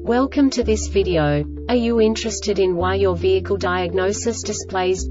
Welcome to this video. Are you interested in why your vehicle diagnosis displays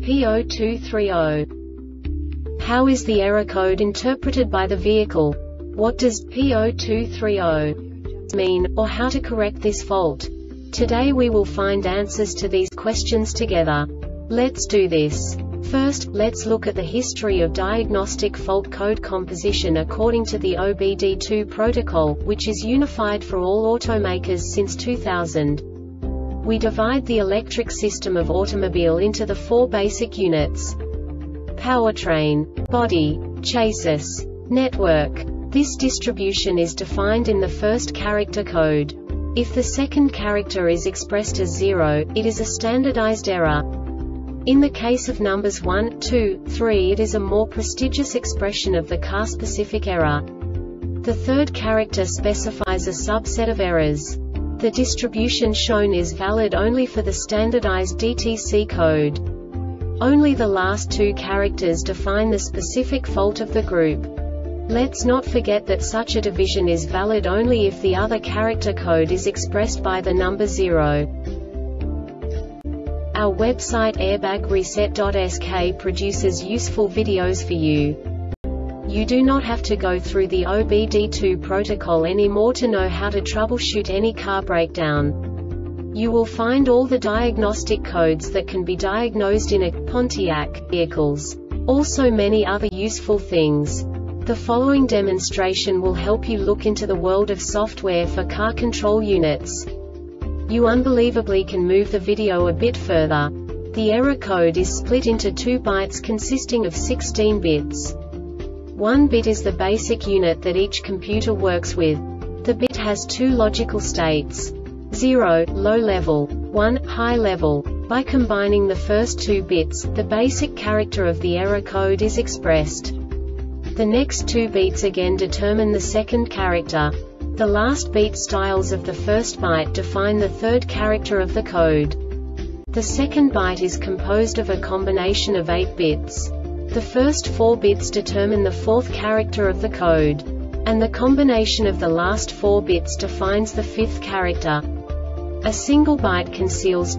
P0230? How is the error code interpreted by the vehicle? What does P0230 mean, or how to correct this fault? Today we will find answers to these questions together. Let's do this. First, let's look at the history of diagnostic fault code composition according to the OBD2 protocol, which is unified for all automakers since 2000. We divide the electric system of automobile into the four basic units: powertrain, body, chassis, network. This distribution is defined in the first character code. If the second character is expressed as 0, it is a standardized error. In the case of numbers 1, 2, 3, it is a more prestigious expression of the car-specific error. The third character specifies a subset of errors. The distribution shown is valid only for the standardized DTC code. Only the last two characters define the specific fault of the group. Let's not forget that such a division is valid only if the other character code is expressed by the number 0. Our website airbagreset.sk produces useful videos for you. You do not have to go through the OBD2 protocol anymore to know how to troubleshoot any car breakdown. You will find all the diagnostic codes that can be diagnosed in a Pontiac vehicles. Also many other useful things. The following demonstration will help you look into the world of software for car control units. You unbelievably can move the video a bit further. The error code is split into 2 bytes consisting of 16 bits. 1 bit is the basic unit that each computer works with. The bit has 2 logical states: 0, low level, 1, high level. By combining the first 2 bits, the basic character of the error code is expressed. The next 2 beats again determine the second character. The last beat styles of the first byte define the third character of the code. The second byte is composed of a combination of 8 bits. The first 4 bits determine the fourth character of the code. And the combination of the last 4 bits defines the fifth character. A single byte conceals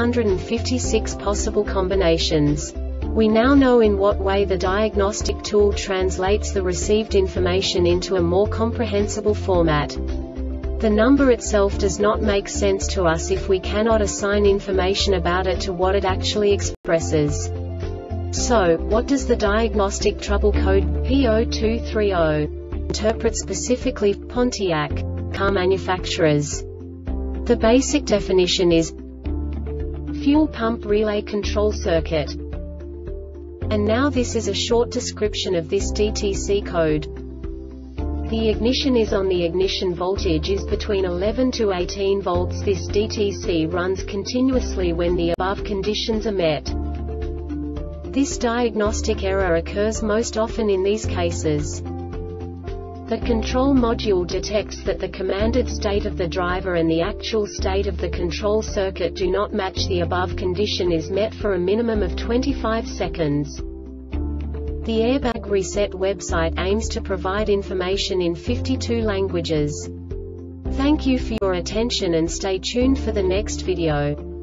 256 possible combinations. We now know in what way the diagnostic tool translates the received information into a more comprehensible format. The number itself does not make sense to us if we cannot assign information about it to what it actually expresses. So, what does the diagnostic trouble code P0230 interpret specifically for Pontiac car manufacturers? The basic definition is fuel pump relay control circuit. And now this is a short description of this DTC code. The ignition is on. The ignition voltage is between 11 to 18 volts. This DTC runs continuously when the above conditions are met. This diagnostic error occurs most often in these cases. The control module detects that the commanded state of the driver and the actual state of the control circuit do not match. The above condition is met for a minimum of 25 seconds. The Airbag Reset website aims to provide information in 52 languages. Thank you for your attention and stay tuned for the next video.